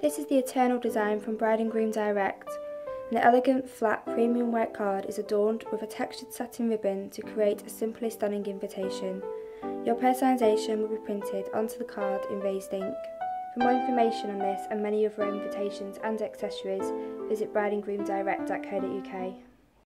This is the Eternal design from Bride and Groom Direct. An elegant, flat, premium white card is adorned with a textured satin ribbon to create a simply stunning invitation. Your personalisation will be printed onto the card in raised ink. For more information on this and many other invitations and accessories, visit brideandgroomdirect.co.uk.